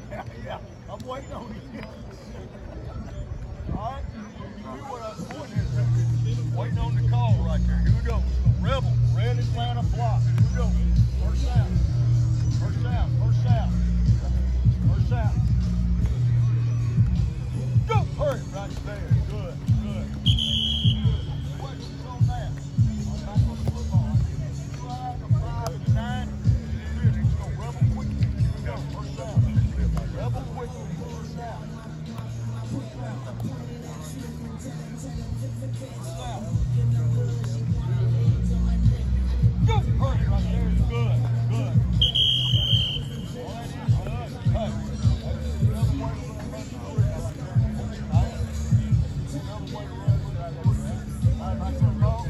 Yeah, I'm waiting on it. All right, see what I was pointing at. Waiting on the call right there. Here we go. Rebel, red Atlanta block. Here we go. First out. First out. First out. First out. Go! Hurry, right there. Good, good. Questions on that? I'm back on the football. I give you 5 and 9. Let's go. Rebel quick. Here we go. First out. Rebel quick. First out. First out. First out. Go! Hurry, right there. Good, good. Well, that is good. Hey, that's the rebel way to run the quick right there. The rebel way to run the right there. All right, back to the ball.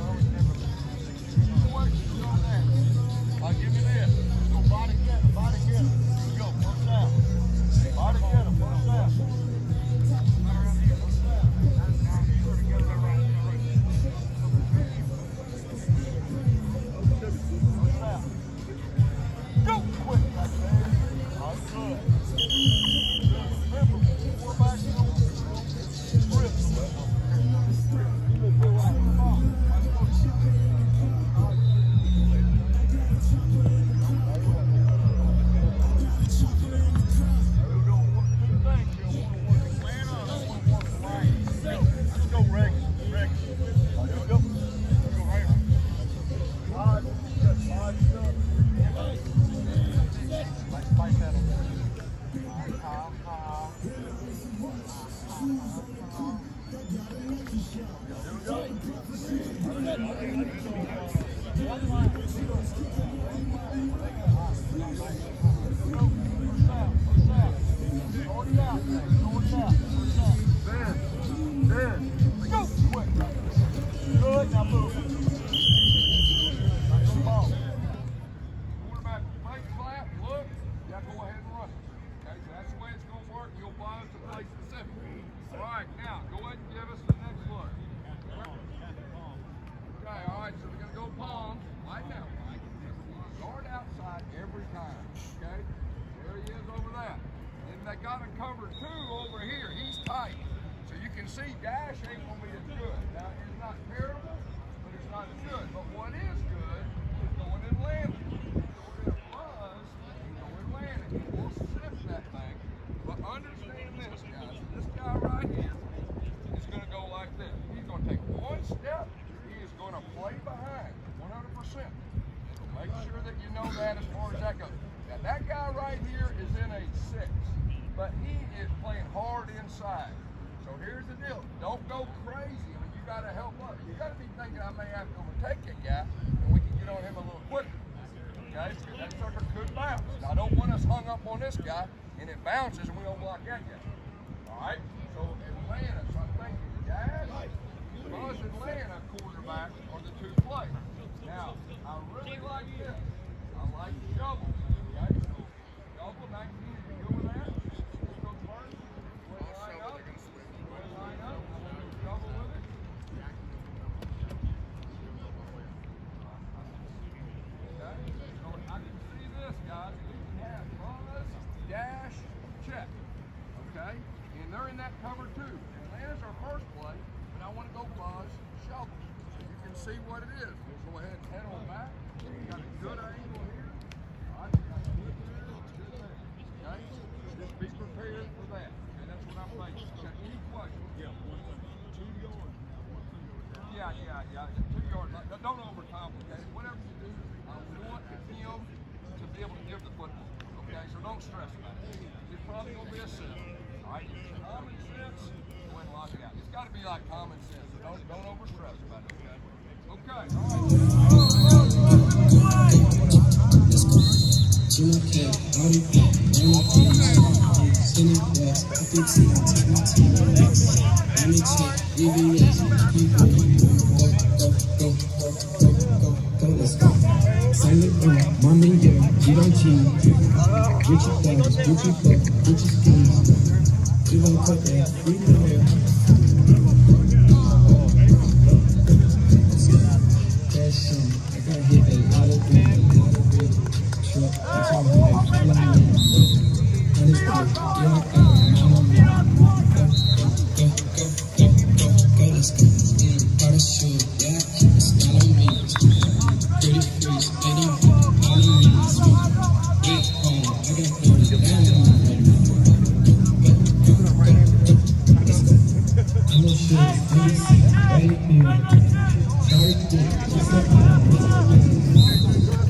Questions on that? I'll give you this. Let's go body get him, body get him. Here we go, first out. Body get him, first out. First out. First out. Go quick right there. All right, good. Remember, quarterback, you don't grip the weapon. You will go right in the ball.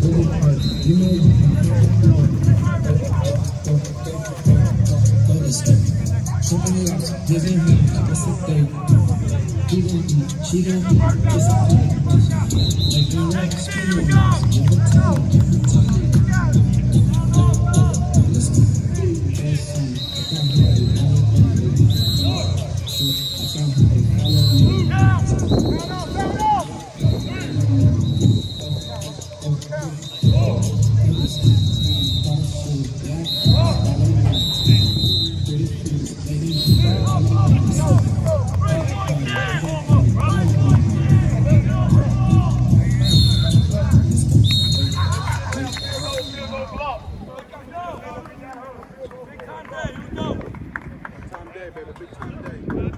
Big time day, baby. Big time day.